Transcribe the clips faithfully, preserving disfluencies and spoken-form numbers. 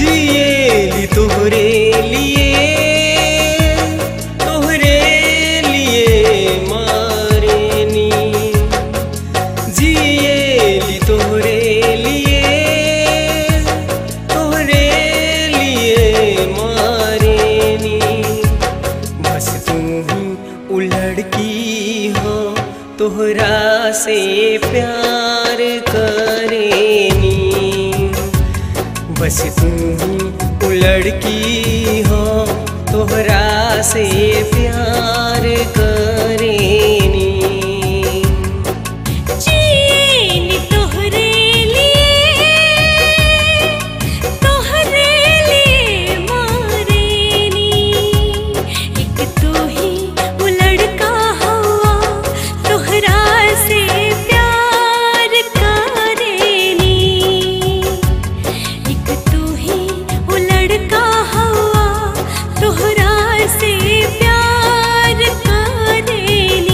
जिएली तोहरे लिए तोहरे लिए मारेनी जिएली तोहरे लिए तोहरे लिए मारेनी बस तू ही वो लड़की हो तोहरा से प्यार करेनी बस तू ही वो लड़की हो तोहरा से प्यार करेनी जिएली तोहरे लिए तोहरे लिए मारेनी एक तू ही वो लड़का हुआ तोहरा से प्यार करेनी एक तू ही वो लड़का हुआ तोहरा से प्यार करेनी।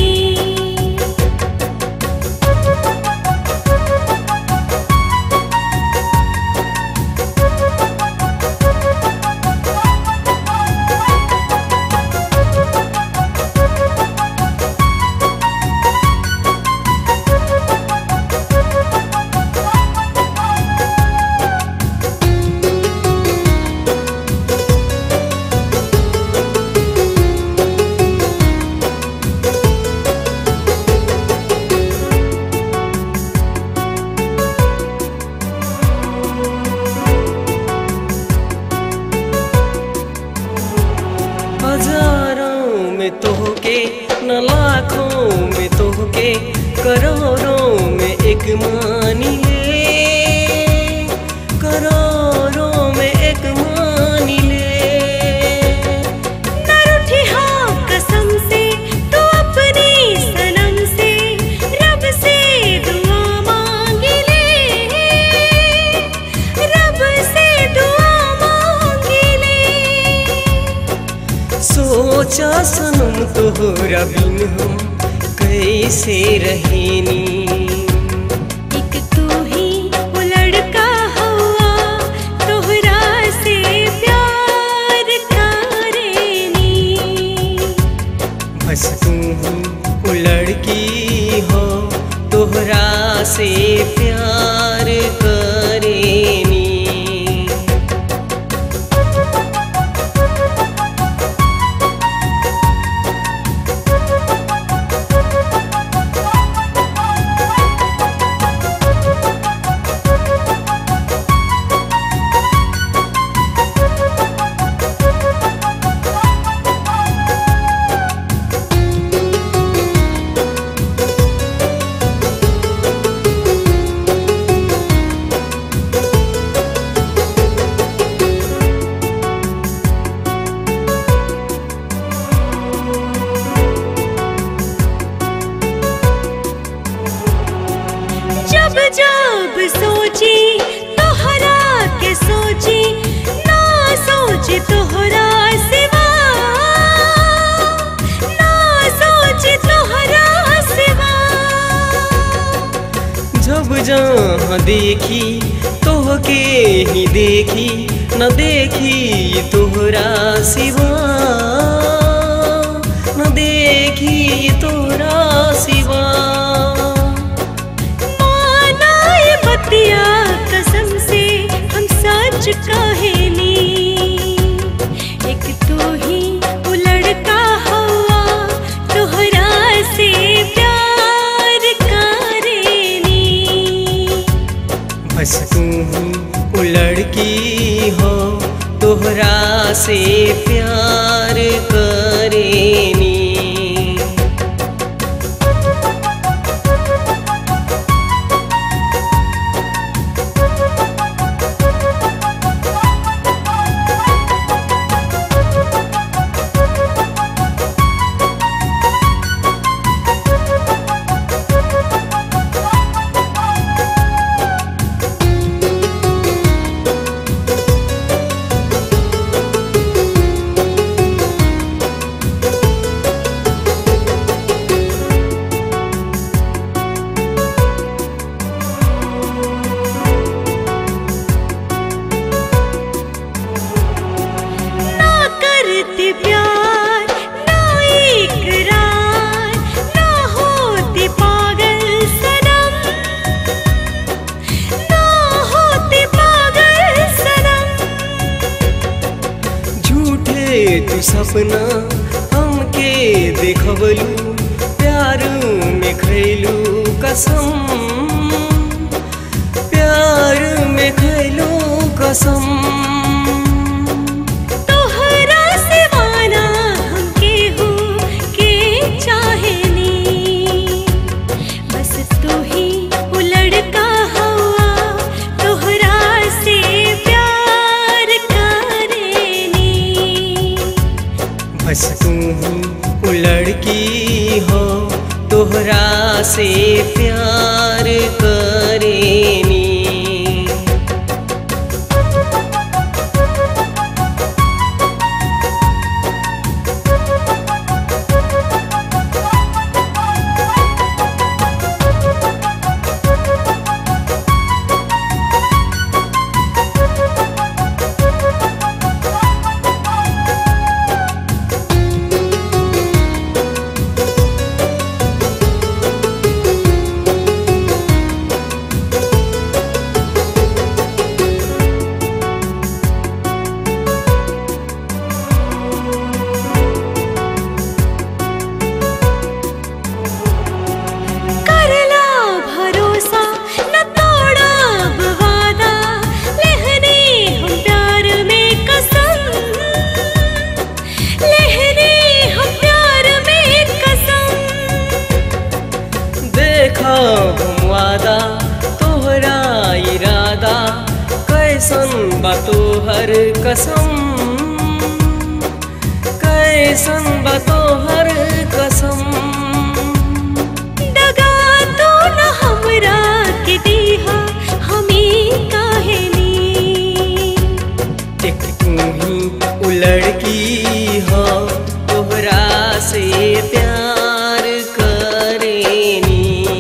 हजारों में तोहके न लाखों में तोहके करोड़ों में एक मानी ले करोड़ों में एक मानी ले न रूठी हो कसम से तू अपनी सनम से रब से दुआ मांगी ले रब से दुआ मांगी ले सोचा सनम तोहरा बिन हम कैसे रहेनी एक तू ही वो लड़का हुआ तोहरा से प्यार करेनी बस तू ही वो लड़की हो तोहरा से प्यार करेनी जब जब सोची तोहरा के सोची ना सोची तोहरा सिवा ना सोची तोहरा सिवा जब जहाँ देखी तोहके ही देखी न देखी तोहरा सिवा न देखी तोहरा सिवा बतिया कसम से हम सच कहेनी एक तू ही वो लड़का हुआ तोहरा से प्यार करेनी बस तू ही वो लड़की हो तोहरा से प्यार करेनी तू सपना हमके देखवलू, प्यार में खैलू कसम, प्यार में खैलू कसम। तोहरा सिवाना हमके हो के चाहेनी, बस तू ही वो लड़का हुआ तोहरा से प्यार करेनी। बस तू ही वो लड़की हो तोहरा से प्यार करेनी। हम वादा तोहरा इरादा, कैसन बा तोहर कसम, कैसन बा तोहर कसम। दगा तो न हमरा के दीहा हमी काहेनी, एक तू ही वो लड़की हो तोहरा से प्यार करेनी।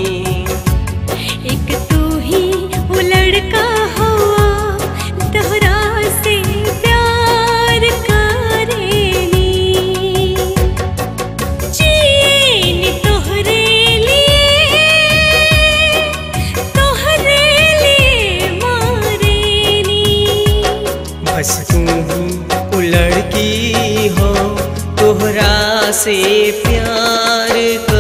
एक तू ही वो लड़का हुआ तोहरा से प्यार करेनी। जीनी तोहरे लिए, तोहरे लिए मारेनी। बस तू ही वो लड़की हो तोहरा से प्यार